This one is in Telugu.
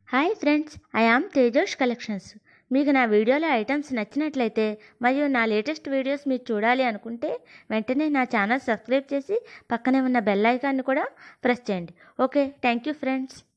Hi friends, I am Tejosh collections. మీకు నా వీడియోలో ఐటమ్స్ నచ్చినట్లయితే మరియు నా లేటెస్ట్ వీడియోస్ మీరు చూడాలి అనుకుంటే వెంటనే నా ఛానల్ సబ్స్క్రైబ్ చేసి పక్కనే ఉన్న బెల్ ఐకాన్ని కూడా ప్రెస్ చేయండి. Okay, thank you friends.